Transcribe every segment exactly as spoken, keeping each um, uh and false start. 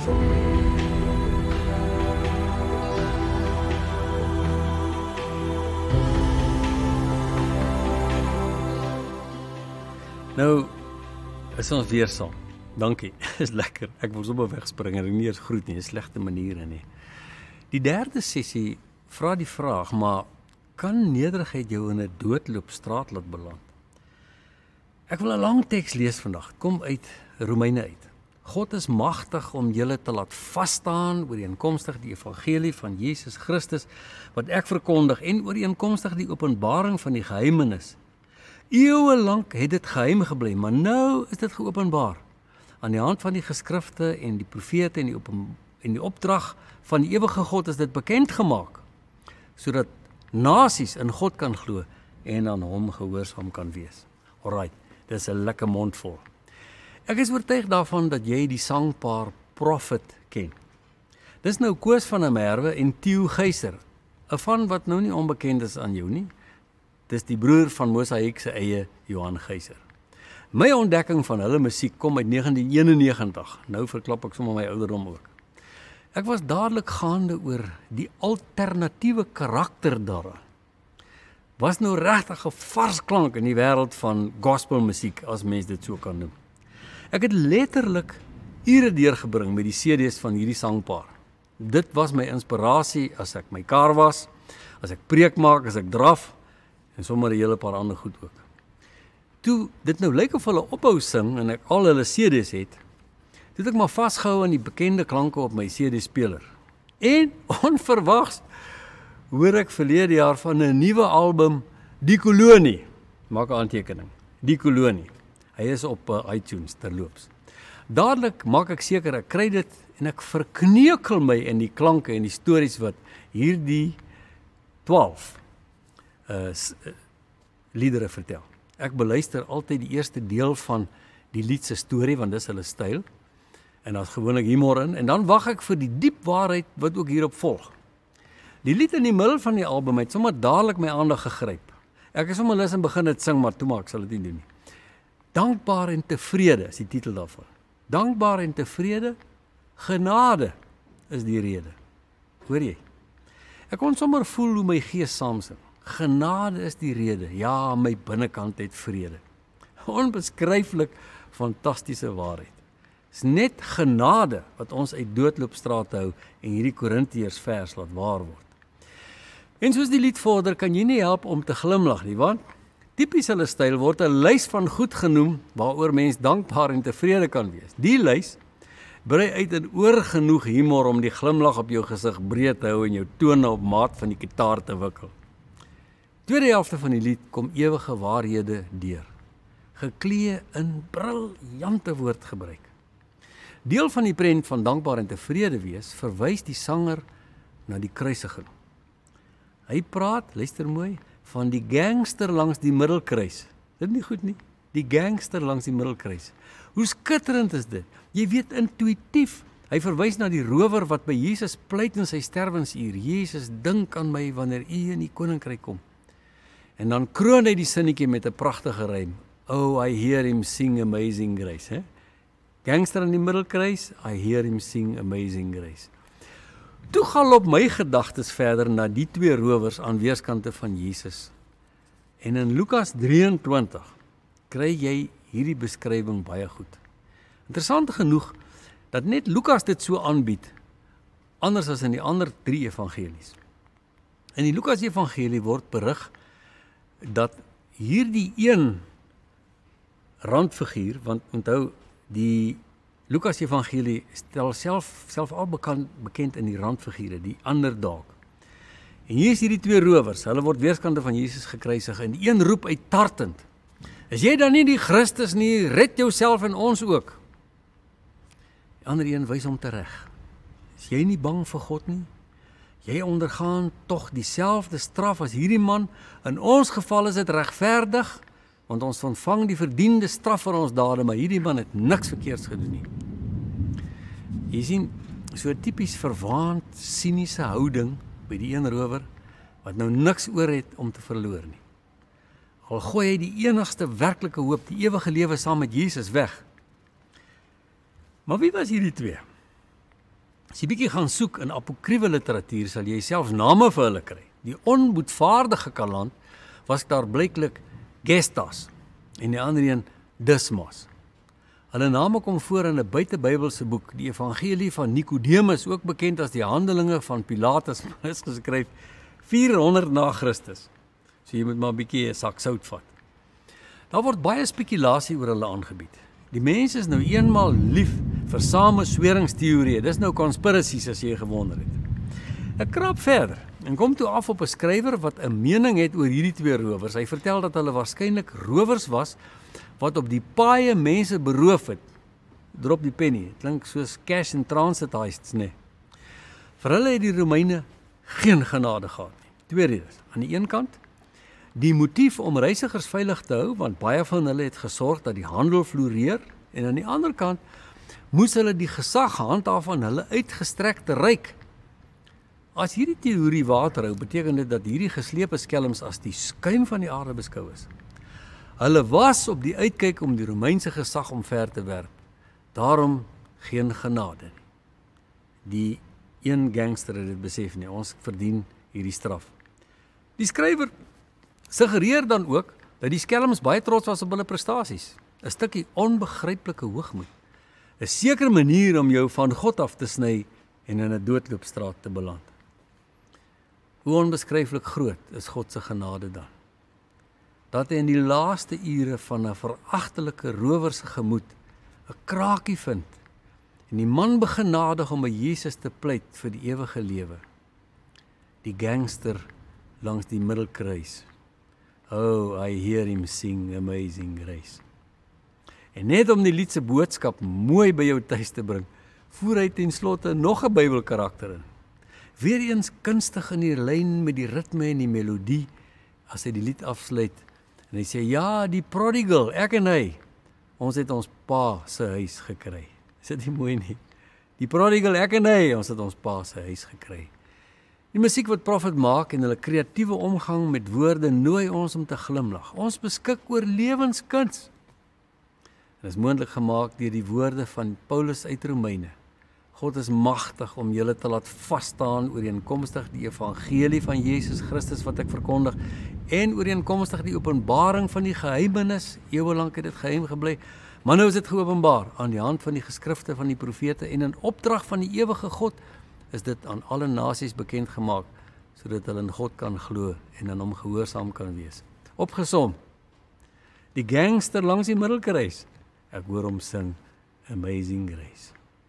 Nou, is ons weer saam. Dankie, is lekker. Ek wil sommer wegspring en nie eens groet nie, 'n slegte maniere nie. Die derde sessie vra die vraag, maar kan nederigheid jou in 'n doodloopstraat laat beland? Ek wil 'n lang teks lees vandag, kom uit Romeine uit. God is magtig om julle te laat vasstaan ooreenkomstig die evangelie van Jesus Christus, wat ek verkondig, en ooreenkomstig die openbaring van die geheimenis. Eeue lank het dit geheim gebly, maar nou is dit geopenbaar. Aan die hand van die geskrifte en die profete en die, open, en die opdrag van die ewige God is dit bekend gemaak, sodat nasies in God kan glo en aan hom gehoorsaam kan wees. Alright, dit is 'n lekker mondvol. Ek is oortuig daarvan dat jy die sangpaar Prophet ken. Dis nou Koos van der Merwe en Theo Geyser, 'n van wat nou nie onbekend is aan jou nie. Dis die broer van Mosaïek se eie Johan Geyser. My ontdekking van hulle musiek kom uit negentien eenennegentig. Nou verklap ek sommer my ouderdom ook. Ek was dadelik gaande oor die alternatiewe karakter daaraan. Was nou regtig 'n vars klank in die wêreld van gospelmusiek, as mens dit so kan noem. Ek het letterlik ure deurgebring met die C D's van hierdie sangpaar. Dit was my inspirasie as ek my kar was, as ek preek maak, as ek draf, en sommer 'n hele paar ander goed ook. Toe dit nou lyk of hulle ophou sing en ek al hulle C D's het, toe het ek maar vasgehou aan die bekende klanke op my C D-speler. En onverwags hoor ek verlede jaar van 'n nuwe album, Die Kolonie. Maak 'n aantekening. Die Kolonie. Hy is op uh, iTunes terloops. Dadelik maak ek seker ek kry dit en ek verkneukel my in die klanke en die stories wat hierdie twaalf uh, uh, liedere vertel. Ek beluister altyd die eerste deel van die lied se storie, want dis hulle styl, en daar's gewoonlik humor in, en dan wag ek vir die diep waarheid wat ook hierop volg. Die lied in die middel van die album het sommer dadelik my aandag gegryp. Ek is sommer lus en begin dit sing, maar toe maar ek sal dit nie doen nie. Dankbaar en tevrede is die titel daarvan. Dankbaar en tevrede, genade is die rede. Hoor jy? Ek kon sommer voel hoe my gees saamsing. Genade is die rede, ja, my binnekant het vrede. Onbeskryflik fantastiese waarheid. Is net genade wat ons uit doodloopstrate hou en hierdie Korintiërs vers laat waar word. En soos die lied vorder, kan jy nie help om te glimlag nie, want tipies hulle styl word 'n lys van goed genoem waaroor mens dankbaar en tevrede kan wees. Die lys brei uit in oorgenoeg humor om die glimlag op jou gesig breed te hou en jou tone op maat van die kitaar te wikkel. Tweede helfte van die lied kom ewige waarhede deur, geklee in briljante woordgebruik. Deel van die prent van dankbaar en tevrede wees verwys die sanger na die kruisiging. Hy praat, luister mooi, van die gangster langs die middelkruis. Dit nie goed nie? Die gangster langs die middelkruis. Hoe skitterend is dit? Jy weet intuïtief, hy verwys na die rower wat by Jesus pleit in sy sterwensuur. Jesus, dink aan my wanneer u in die koninkryk kom. En dan kroon hy die sinnetjie met 'n pragtige rym. Oh, I hear him sing amazing grace. He? Gangster in die middelkruis, I hear him sing amazing grace. Toe galop my gedagtes verder na die twee rowers aan weerskante van Jesus. En in Lukas drieëntwintig kry jy hierdie beskrywing baie goed. Interessant genoeg dat net Lukas dit so aanbied, anders as in die ander drie evangelies. In die Lukas evangelie word berig dat hierdie een randfiguur, want onthou, die Lukas evangelie stel self, self al bekend, bekend in die randfigure, die underdog. En hier is hierdie twee rowers, hulle word weerskante van Jesus gekruisig, en die een roep uittartend, is jy dan nie die Christus nie, red jouself en ons ook. Die ander een wys hom tereg. Is jy nie bang vir God nie? Jy ondergaan tog dieselfde straf as hierdie man, in ons geval is dit regverdig, want ons ontvang die verdiende straf vir ons dade, maar hierdie man het niks verkeerds gedoen nie. Jy sien, so 'n tipies verwaand, siniese houding by die een rower, wat nou niks oor het om te verloor nie. Al gooi hy die enigste werklike hoop, die ewige lewe saam met Jesus weg. Maar wie was hierdie twee? As jy bietjie gaan soek in apokriewe literatuur, sal jy selfs name vir hulle kry. Die onboetvaardige kaland was daar blyklik Gestas en die ander een Dismas. Hulle name kom voor in 'n buitebybelse boek, die Evangelie van Nikodemus, ook bekend as die Handelinge van Pilatus, is geskryf vierhonderd na Christus. So jy moet maar 'n bietjie 'n sak sout vat. Daar word baie spekulasie oor hulle aangebied. Die mense is nou eenmaal lief vir samesweringsteorieë. Dis nou conspiracies as jy gewonder het. Ek krap verder en kom toe af op 'n skrywer wat 'n mening het oor hierdie twee rowers. Hy vertel dat hulle waarskynlik rowers was wat op die paaie mense beroof het. Drop die penny. Het klink soos cash and transit heists, nee. Vir hulle het die Romeine geen genade gehad nie. Twee redes. Aan die een kant, die motief om reisigers veilig te hou, want baie van hulle het gesorg dat die handel floreer, en aan die ander kant, moes hulle die gesag handhaaf van hulle uitgestrekte ryk. As hierdie teorie waterhou, beteken dit dat hierdie geslepe skelms as die skuim van die aarde beskou is. Hulle was op die uitkyk om die Romeinse gesag omver te werp. Daarom geen genade nie. Die een gangster het dit besef nie, ons verdien hierdie straf. Die skrywer suggereer dan ook dat die skelms baie trots was op hulle prestasies. 'n Stukkie onbegryplike hoogmoed. 'n Sekere manier om jou van God af te sny en in 'n doodloopstraat te beland. Hoe onbeskryflik groot is God se genade dan? Dat hy in die laaste ure van 'n veragtelike rower se gemoed 'n kraakie vind en die man begenadig om by Jesus te pleit vir die ewige lewe. Die gangster langs die middelkruis. Oh, I hear him sing Amazing Grace. En net om die lied se boodskap mooi by jou tuis te bring, voer hy ten slotte nog 'n Bybelkarakter in. Weereens kunstig in die lyn met die ritme en die melodie, as hy die lied afsluit, en hy sê, ja, die prodigal, ek en hy, ons het ons pa se huis gekry. Is dit nie mooi nie? Die prodigal, ek en hy, ons het ons pa se huis gekry. Die musiek wat Prophet maak en hulle kreatiewe omgang met woorde nooi ons om te glimlag. Ons beskik oor lewenskuns. Dit is moontlik gemaak deur die woorde van Paulus uit Romeine. God is magtig om julle te laat vasstaan ooreenkomstig die evangelie van Jesus Christus wat ek verkondig en ooreenkomstig die openbaring van die geheimenis. Eeuwelang het dit geheim gebly, maar nou is dit geopenbaar aan die hand van die geskrifte van die profete en in opdrag van die ewige God is dit aan alle nasies bekend gemaak, sodat hulle in God kan glo en aan hom gehoorsaam kan wees. Opgesom, die gangster langs die middelkruis, ek hoor hom sing Amazing Grace.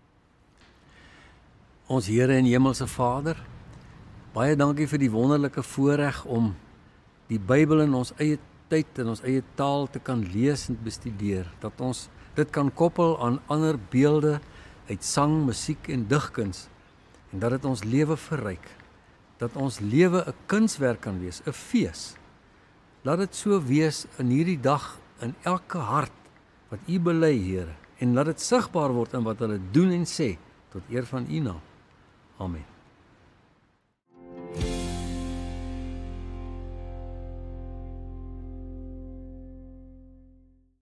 Ons Here en Hemelse Vader, baie dankie vir die wonderlike voorreg om die Bybel in ons eie tyd en ons eie taal te kan lees en bestudeer, dat ons dit kan koppel aan ander beelde uit sang, musiek en digkuns, en dat dit ons lewe verryk, dat ons lewe 'n kunswerk kan wees, 'n fees. Laat dit so wees in hierdie dag, in elke hart wat U bely, Here, en laat dit sigbaar word in wat hulle doen en sê, tot eer van U naam. Amen.